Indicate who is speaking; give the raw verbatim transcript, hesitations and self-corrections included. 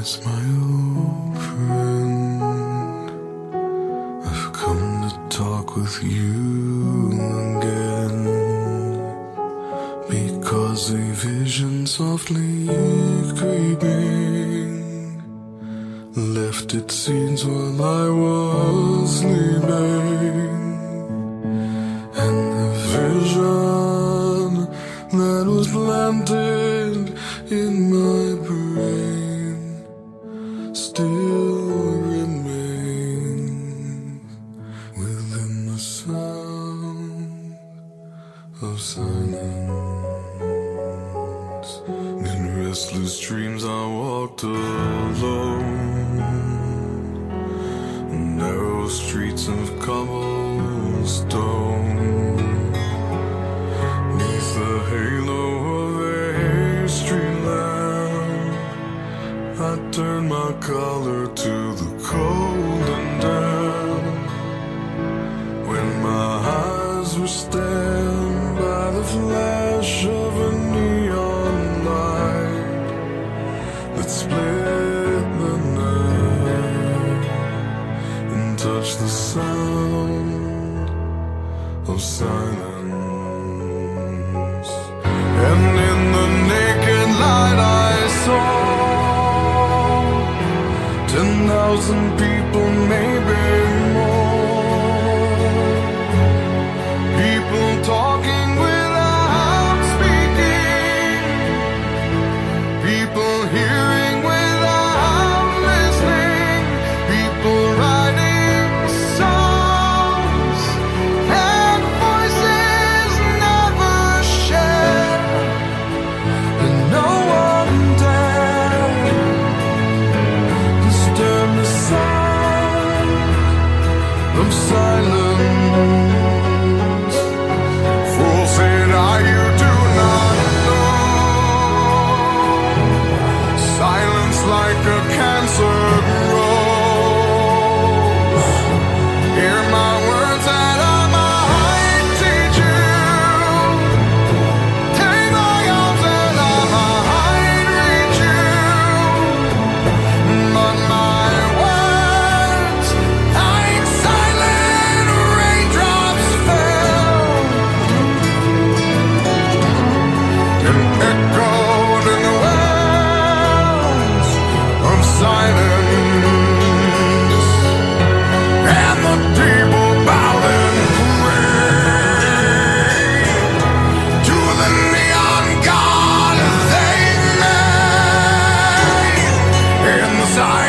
Speaker 1: It's my old friend. I've come to talk with you again, because a vision softly creeping left its seeds while I was sleeping. And the vision that was planted in my brain still remains within the sound of silence. In restless dreams I walked alone, narrow streets of cobblestone, neath the halo of a street lamp. I turned my collar to the cold and damp, when my eyes were stabbed by the flash of a neon light that split the night and touched the sound of silence. And in the naked light I saw ten thousand people, maybe more. People talking without speaking, people hearing without listening, people writing songs and voices never shared, and no one dared disturb the sound of silence. Fool, said I, you do not know. Silence like a cancer grows. Hear my words that I might teach you. Take my arms that I might reach you. But my words, like silent raindrops, fell and echoed in the wells of silence. And the people bowed and prayed to the neon god they made in the silence.